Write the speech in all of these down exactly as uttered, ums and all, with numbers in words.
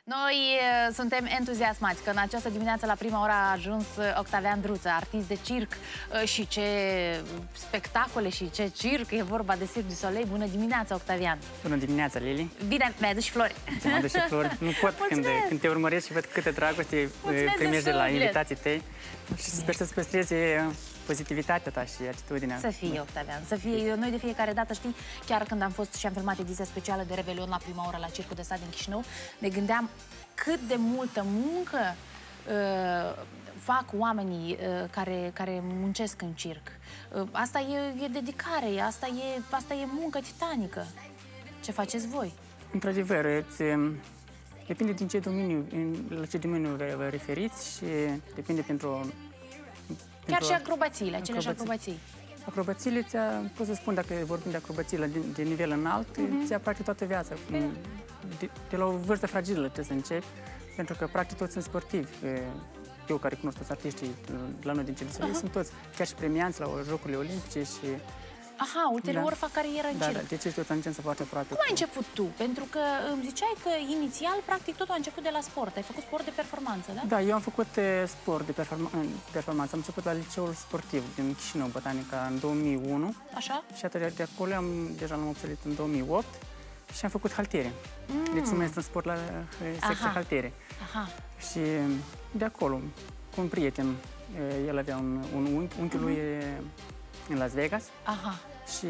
Noi uh, suntem entuziasmați că în această dimineață la prima oră a ajuns Octavian Druță, artist de circ uh, și ce spectacole și ce circ, e vorba de Cirque du Soleil. Bună dimineața, Octavian! Bună dimineața, Lili! Bine, mi-ai adus și flori! Ți-am adus și flori. Nu pot când, când te urmăresc și văd câte dragoste primești de la invitații tăi și sper să-ți păstrezi pozitivitatea ta și atitudinea. Să fie, Octavian, să fie. Noi de fiecare dată, știi, chiar când am fost și am filmat ediția specială de Revelion la prima oră la Circul de Stat din Chișinău, ne gândeam cât de multă muncă uh, fac oamenii uh, care, care muncesc în circ. Uh, asta e, e dedicare, asta e, asta e muncă titanică. Ce faceți voi? Într-adevăr, depinde din ce domeniu, la ce domeniu vă referiți și depinde pentru... Chiar pentru și acrobațiile, aceleași acrobații. Acrobațiile, pot să spun, dacă vorbim de acrobațiile de, de nivel înalt, uh-huh. ți-a practic toată viața. De, de la o vârstă fragilă trebuie să începi, pentru că practic toți sunt sportivi. Eu care cunosc toți artiștii la noi din Cirque du Soleil, uh-huh. sunt toți chiar și premianți la Jocurile Olimpice și... Aha, ulterior da. fac carieră în da, circ. Da, deci este o tangență foarte aproape. Cum ai început tu? Pentru că îmi ziceai că inițial, practic, totul a început de la sport. Ai făcut sport de performanță, da? Da, eu am făcut uh, sport de performa performanță. Am început la liceul sportiv din Chișinău, Botanica, în două mii unu. Așa? Și atunci de acolo am, deja l-am absolvit în două mii opt și am făcut haltere. Mm. Deci sunt maestru în sport la secția haltere. Aha. Și de acolo, cu un prieten, el avea un, un unchi, unchiul uh-huh. lui în Las Vegas. Aha. Și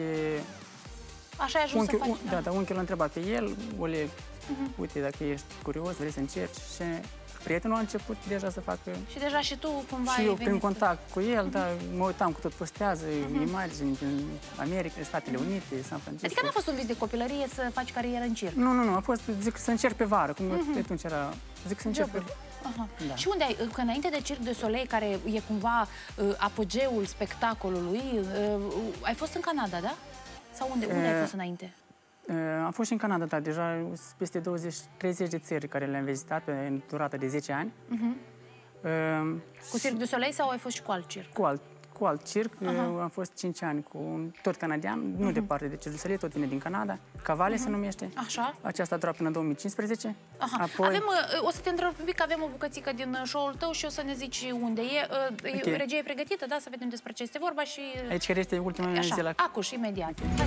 așa ai ajuns unchiul, să faci, un, da, da, unchiul l-a întrebat pe el, Oleg, uh-huh. uite, dacă ești curios, vrei să încerci. Și prietenul a început deja să facă... Și deja și tu cumva și ai eu, venit... prin contact cu el, uh-huh. da, mă uitam cu tot postează, uh-huh. imagini din America, Statele Unite, San Francisco. Adică n-a fost un vis de copilărie să faci carieră în circ? Nu, nu, nu, a fost, zic, să încerc pe vară, cum uh-huh. atunci era, zic să încerc pe... Aha. Da. Și unde ai, că înainte de Cirque du Soleil, care e cumva uh, apogeul spectacolului, uh, ai fost în Canada, da? Sau unde, unde uh, ai fost înainte? Uh, am fost și în Canada, da, deja peste douăzeci treizeci de țări care le-am vizitat pe durată de zece ani. Uh-huh. uh, cu Cirque du Soleil sau ai fost și cu alt circ? Cu alt, cu alt circ, uh, am fost cinci ani cu un tot canadian, uh-huh. nu departe de Cirque du Soleil, tot vine din Canada. Cavale uh-huh. se numește. Așa. Aceasta a durat până în două mii cincisprezece. Aha. Apoi... Avem, o să te întreb un pic, că avem o bucățică din show-ul tău și o să ne zici unde e. Okay. Regia e pregătită, da? Să vedem despre ce este vorba și... Aici care este ultima mea zi la... Acuș, imediat. Okay.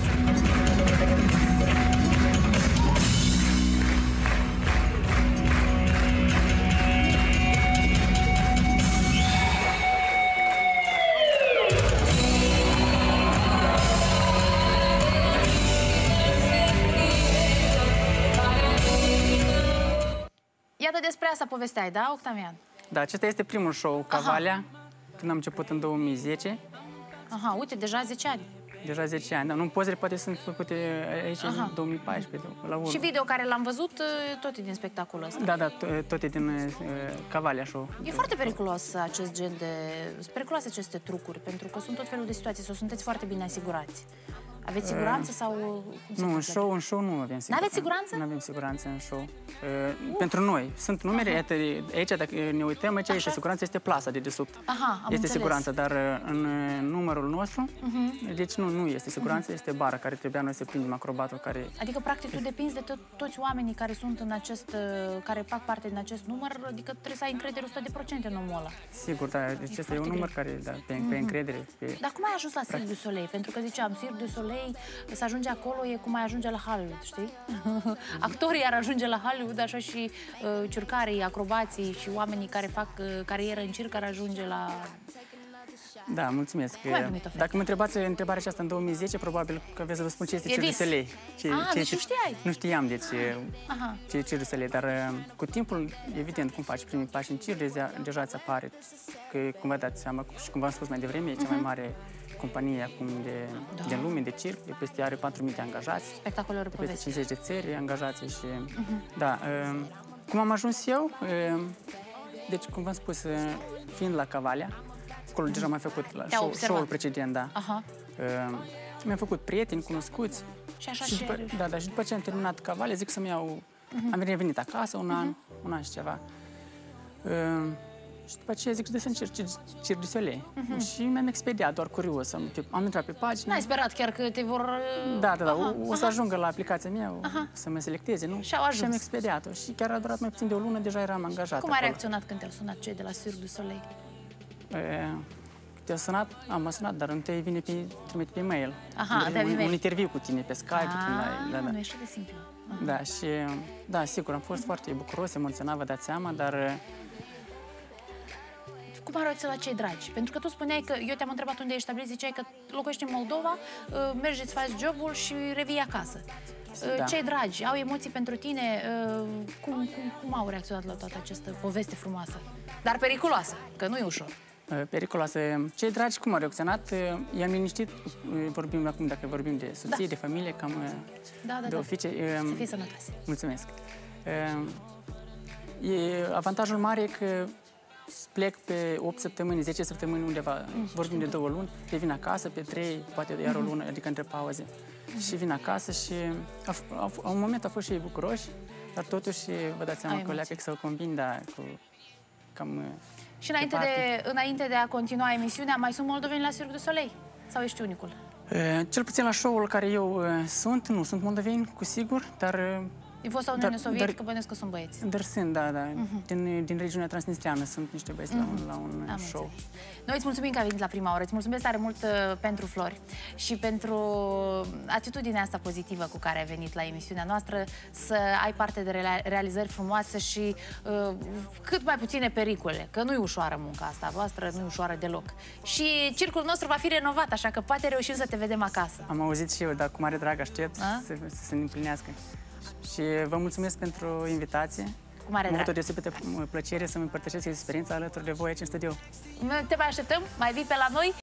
Iată, despre asta povesteai, da, Octavian? Da, acesta este primul show, Cavalea, aha. când am început în două mii zece. Aha, uite, deja zece ani. Deja zece ani, dar nu, pozele poate sunt făcute aici aha. în două mii paisprezece, la urmă. Și video care l-am văzut, tot e din spectacolul ăsta. Da, da, tot e din uh, Cavalea show. E foarte periculos acest gen de... Sunt periculoase aceste trucuri, pentru că sunt tot felul de situații, sau sunteți foarte bine asigurați. Aveți siguranță uh, sau... Nu, în show, în show nu avem siguranță. Nu aveți siguranță? Nu avem siguranță în show. Uh, pentru noi. Sunt numere, iată, aici, dacă ne uităm, aici este siguranță, este plasa de desubt. Aha, am Este înțeles. siguranță, dar în numărul nostru, uh-huh. deci nu, nu este siguranță, uh-huh. este bara care trebuia noi să prindem acrobatul care... Adică, practic, tu depinzi de to toți oamenii care sunt în acest... care fac parte din acest număr, adică trebuie să ai încredere o sută la sută în omul ăla. Sigur, da, deci este un număr care, da, pe, pe încredere. Pe... Dar cum ai ajuns la Cirque du Soleil? Pentru că ziceam, Cirque du Soleil, să ajunge acolo e cum ai ajunge la Hollywood, știi? Actorii ar ajunge la Hollywood, așa și uh, ciurcarii, acrobații și oamenii care fac uh, carieră în circ ar ajunge la... Da, mulțumesc. Dacă mă întrebați întrebarea aceasta în două mii zece, probabil că veți să vă spun ce este Cirque du Soleil. Ce, ah, ce, deci nu știai? Nu știam, deci, aha. ce e Cirque du Soleil, dar cu timpul, evident, cum faci primii pași în circ, deja, deja ți apare că, cum vă dați seama, și cum v-am spus mai devreme, e cea mai mare companie acum de, da. de lume, de circ, de peste are patru mii de angajați, spectacoluri de peste cincizeci de țări angajați și, uh-huh. da, uh, cum am ajuns eu, uh, deci, cum v-am spus, uh, fiind la Cavalea, acolo uh-huh. deja m-am făcut la show, show-ul precedent, da, uh-huh. uh, mi-am făcut prieteni, cunoscuți, și așa și după, da, da, și după ce am terminat Cavalea, zic să-mi iau, uh-huh. am venit acasă un uh-huh. an, un an și ceva, uh, Și după aceea zic că să încerc Cirque du Soleil. Uh-huh. Și mi-am expediat, doar curios. Am, am intrat pe pagină. N-ai sperat chiar că te vor... Da, da, da. Aha, o, o să aha. ajungă la aplicația mea, o, să mă selecteze, nu? Și au ajuns. Și am expediat-o. Și chiar a durat mai puțin de o lună, deja eram angajat. Cum ai reacționat când te-au sunat cei de la Cirque du Soleil? Te-a sunat, am sunat, dar întâi vine pe, trimite pe e-mail. Aha, un, un, un interviu cu tine pe Skype. Ah, da, da. nu e așa de simplu. Aha. Da, și, da, sigur, am fost foarte bucuros, emoționat, vă dați seama, dar... Cum ai reacționat la cei dragi? Pentru că tu spuneai că, eu te-am întrebat unde ești stabilit, ziceai că locuiești în Moldova, mergi, îți faci jobul și revii acasă. Da. Cei dragi, au emoții pentru tine? Cum, cum, cum au reacționat la toată această poveste frumoasă? Dar periculoasă, că nu e ușor. Periculoasă. Cei dragi, cum au reacționat? I-am liniștit, vorbim acum, dacă vorbim de soție, da. de familie, cam da, da, de oficie. Da. Să fii sănătoase. Mulțumesc. E, avantajul mare e că plec pe opt săptămâni, zece săptămâni undeva, mm, vorbim de două luni, te vin acasă, pe trei, poate iar o lună, adică între pauze. Mm-hmm. Și vin acasă și la un moment au fost și ei bucuroși, dar totuși vă dați seama că leacă să-l combin, da, cu cam... Și înainte de, înainte de a continua emisiunea, mai sunt moldoveni la Cirque du Soleil? Sau ești unicul? E, cel puțin la show-ul care eu e, sunt, nu sunt moldoveni, cu sigur, dar... Din fosta Uniune Sovietică, bănuiesc că sunt băieți. Dar sunt, da, da. Uh-huh. din, din regiunea transnistreană sunt niște băieți uh-huh. la un, la un Am show. Înțeles. Noi îți mulțumim că ai venit la Prima Oră, îți mulțumesc tare mult uh, pentru flori și pentru atitudinea asta pozitivă cu care ai venit la emisiunea noastră, să ai parte de re realizări frumoase și uh, cât mai puține pericole, că nu e ușoară munca asta voastră, nu e ușoară deloc. Și circul nostru va fi renovat, așa că poate reușim să te vedem acasă. Am auzit și eu, dar cu mare drag aștept să, să se împlinească. Și vă mulțumesc pentru invitație. Cu mare drag. Am avut o deosebită plăcere să-mi împărtășesc experiența alături de voi aici în studio. Te mai așteptăm, mai vii pe la noi.